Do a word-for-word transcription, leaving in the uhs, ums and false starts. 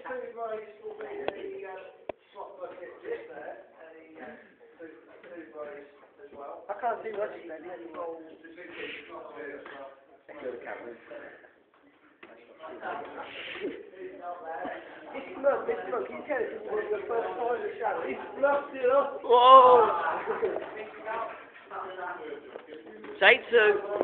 toothbrush will be the uh, slot bucket just there, and the uh, tooth- toothbrush as well. I can't see what's there. And bowls, the two big slots there as well. Look, this look, you can it was the first time in the show. He fluffed it up. Whoa! Take two.